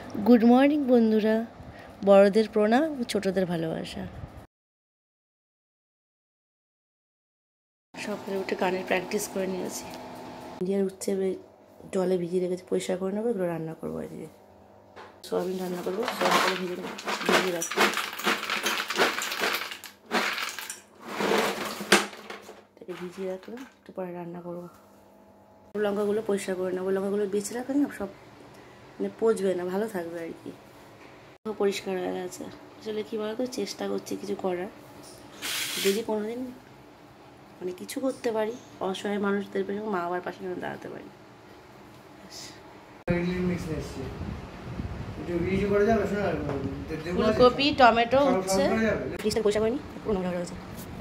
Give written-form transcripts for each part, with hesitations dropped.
Good morning बंधुरा बड़ोदेर प्रणाम छोटोदेर भालोबासा। सकाले उठे गानेर प्रैक्टिस करे निয়েছি। इंडियार उठছে जले भिजिয়ে রেখেছি পরিষ্কার করে নেব এগুলো রান্না করব আজকে। সয়াবিন রান্না করব সয়াবিন ভিজিয়ে রাখছি। তাকে ভিজিয়ে রাখলাম একটু পরে রান্না করব। লঙ্কাগুলো পরিষ্কার করে নেব লঙ্কাগুলো বেছে রাখলে না সব মানে পচবে না ভালো থাকবে আর কি। পরিষ্কার হয়ে গেছে আসলে কী বলতো চেষ্টা করছি কিছু করার যদি কোনোদিন মানে কিছু করতে পারি অসহায় মানুষদের পেছনে মা বাবার পাশে যেন দাঁড়াতে পারি। ফুলকপি টমেটো উচ্ছে ফ্রিজটা পরিষ্কার করে নিই পুরো নোংরা হয়ে গেছে।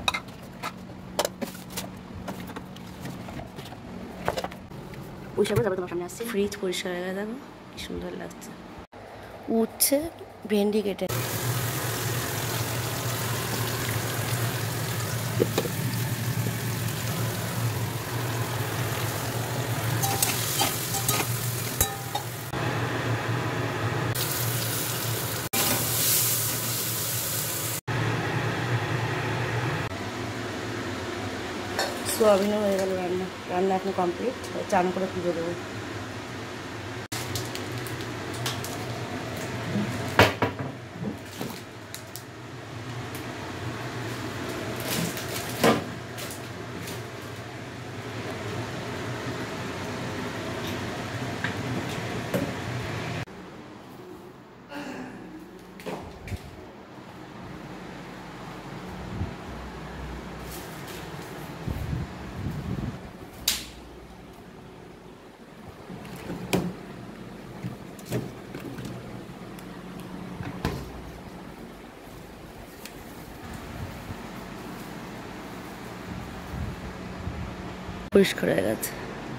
পরিষ্কার করে তারপর তোমার সামনে আসছে ফ্রিজ পরিষ্কার হয়ে গেছে দেখো কি সুন্দর লাগছে। উচ্ছে ভেন্ডি কেটে সোয়াবিনও হয়ে গেল রান্না এখন কমপ্লিট চান করে পুজো দেবো। পরিষ্কার হয়ে গেছে।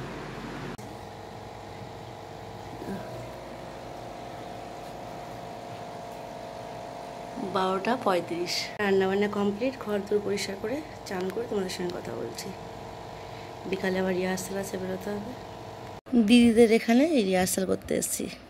12:35 রান্নাবান্না কমপ্লিট ঘর দূর পরিষ্কার করে চান করে তোমাদের সঙ্গে কথা বলছি। বিকালে আবার রিহার্সাল আছে বেরোতে হবে দিদিদের এখানে রিহার্সাল করতে এসেছি।